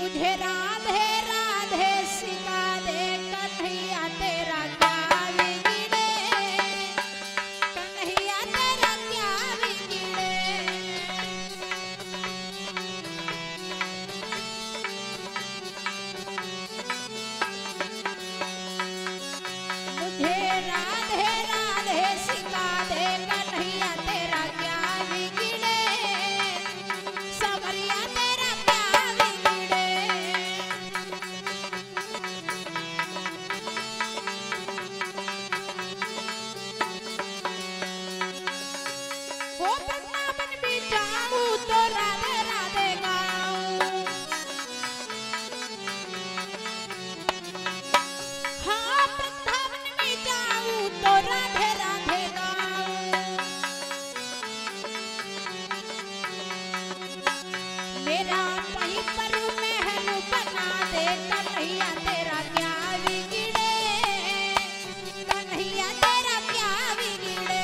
मुझे राधे राधे सिखा दे कन्हैया तेरा क्या बिगड़े, कन्हैया तेरा क्या बिगड़े। मुझे राधे राधे सिखा दे कन्हैया तेरा क्या बिगड़े, समरिया तेरा क्या बिगड़े। वो वृंदावन भी जाऊं तो राधे राधे गाऊं, हाँ वृंदावन भी जाऊं तो राधे राधे गाऊं। मेरा वहीं पर महल बना दे कन्हैया तेरा क्या बिगड़े, कन्हैया तेरा क्या बिगड़े।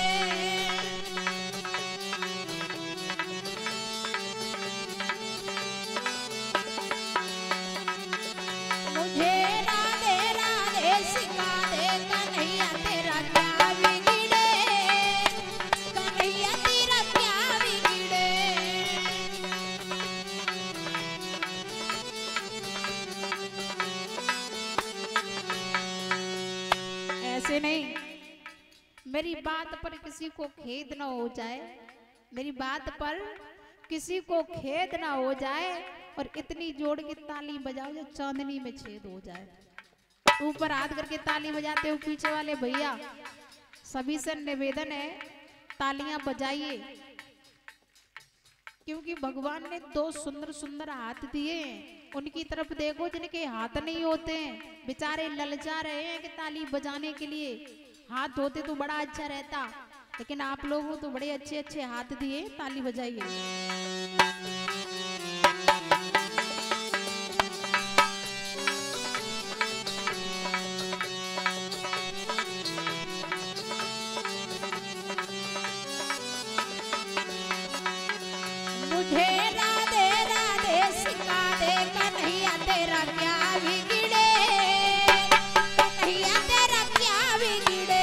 मुझे राधे राधे सिखा दे कन्हैया तेरा क्या बिगड़े, कन्हैया तेरा क्या बिगड़े। ऐसे नहीं, मेरी बात पर किसी को खेद ना हो जाए, मेरी बात पर किसी को खेद ना हो जाए, और इतनी जोड़ की ताली बजाओ जो चांदनी में छेद हो जाए। ऊपर हाथ करके ताली बजाते हो पीछे वाले भैया, सभी से निवेदन है तालियां बजाइए, क्योंकि भगवान ने दो सुंदर सुंदर हाथ दिए हैं। उनकी तरफ देखो जिनके हाथ नहीं होते हैं, बेचारे ललचा रहे हैं कि ताली बजाने के लिए हाथ होते तो बड़ा अच्छा रहता, लेकिन आप लोगों तो बड़े अच्छे अच्छे हाथ दिए, ताली बजाइए। मुझे राधे राधे सिखा दे कन्हैया तेरा क्या बिगड़े, कन्हैया तेरा क्या बिगड़े।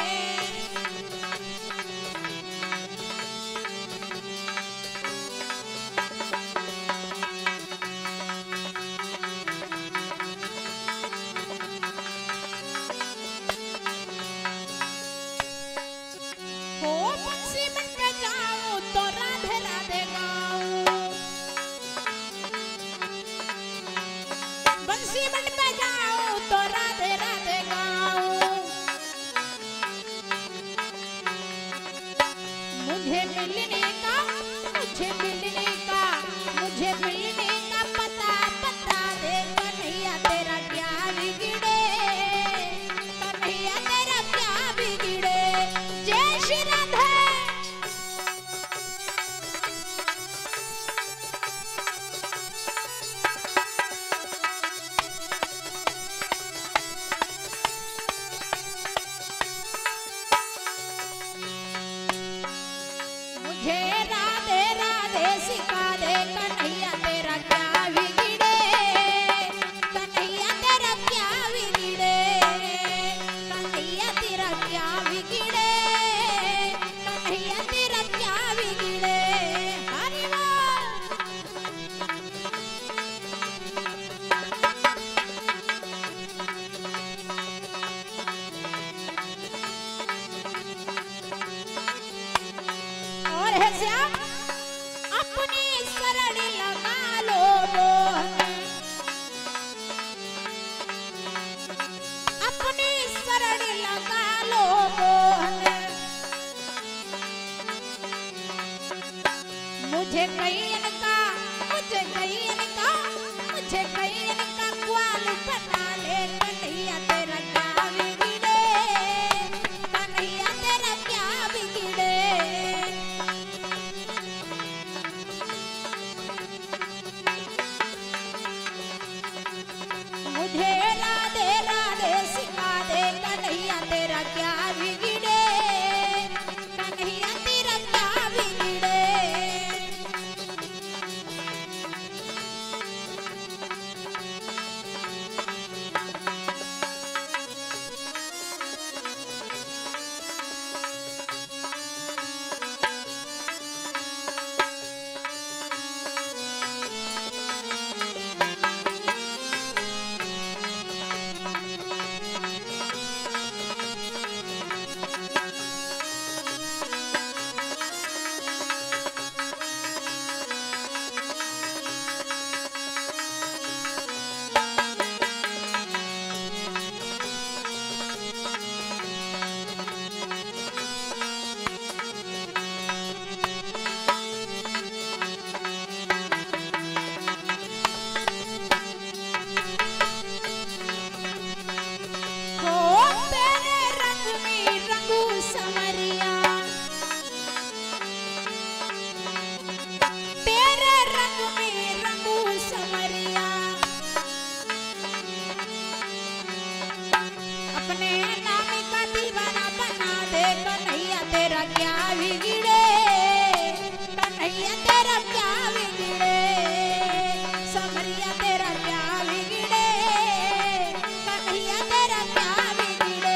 हो बंसी बन के जाऊं तो राधे राधे गाऊं, बंसी बन पे जाऊं तो राधे राधे गाऊं। मुझे मिलने का, मुझे मिलने का, मुझे मिलने का पता बता दे कन्हैया तेरा क्या बिगड़े, कन्हैया तेरा क्या बिगड़े। जय श्री राधे। मुझे राधे राधे सिखा दे कन्हैया तेरा क्या बिगड़े, कन्हैया तेरा क्या बिगड़े, कन्हैया तेरा क्या बिगड़े, कन्हैया तेरा क्या बिगड़े। हरि बोल। और है श्याम अपनी शरण लगा लो मोहन, अपनी शरण लगा लो मोहन। मुझे कहीं का, मुझे कहीं का, मुझे कहीं का ग्वाल बना ले कन्हैया तेरा क्या बिगड़े, कन्हैया तेरा क्या बिगड़े। मुझे राधे राधे सिखा दे कन्हैया तेरा क्या बिगड़े, कन्हैया तेरा क्या बिगड़े। बिगड़े, कन्हैया तेरा क्या बिगड़े, समरिया तेरा क्या बिगड़े, कन्हैया तेरा क्या बिगड़े।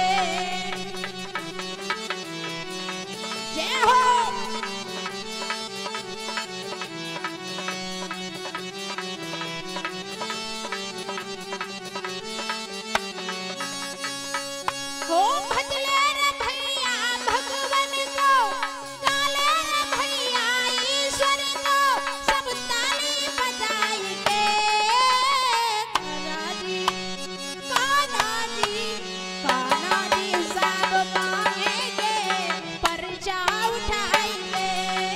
जय हो। हो भजले रे भैया भगवान को, गाले रे भैया ईश्वर को, सब ताली बजाई के। कान्हा जी सब मांगेंगे, पर्चा उठाएंगे।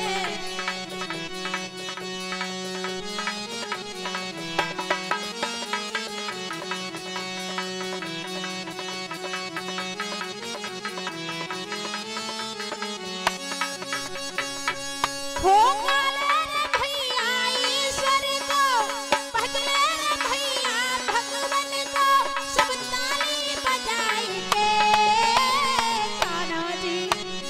हो गाले रे भैया ईश्वर को, भजले रे भैया भगवान को, सब ताली बजाई के। कान्हा जी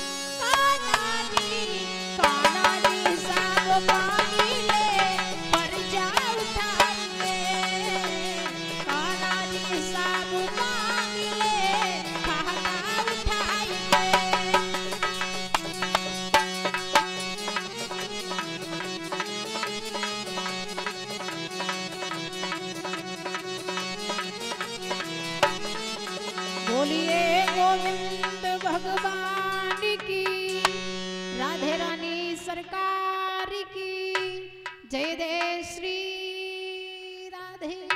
सब मांगेंगे, पर्चा उठाएंगे। कान्हा जी सब मांगेंगे, पर्चा उठाएंगे। बोलिए गोविंद भगवान की, राधे रानी सरकार की जय। जय श्री राधे।